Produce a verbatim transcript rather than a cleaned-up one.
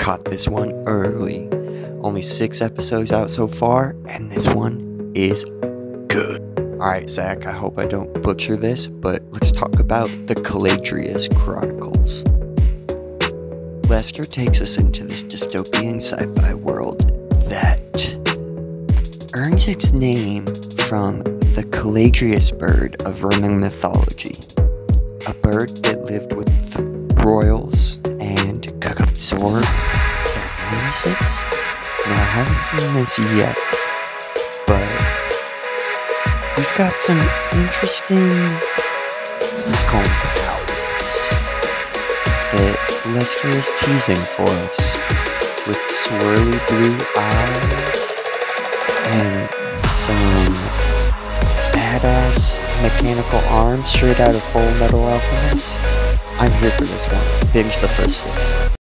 caught this one early. Only six episodes out so far, and this one is good. Alright, Zach, I hope I don't butcher this, but let's talk about the Caladrius Chronicles. Lester takes us into this dystopian sci-fi world that earns its name from the Caladrius bird of Roman mythology. A bird that lived with the royals and could absorb their illnesses. Now, I haven't seen this yet, but we've got some interesting, let's call them powers, that Lester is teasing for us, with swirly blue eyes and some badass mechanical arms straight out of Full Metal Alchemist. I'm here for this one. Binge the first six.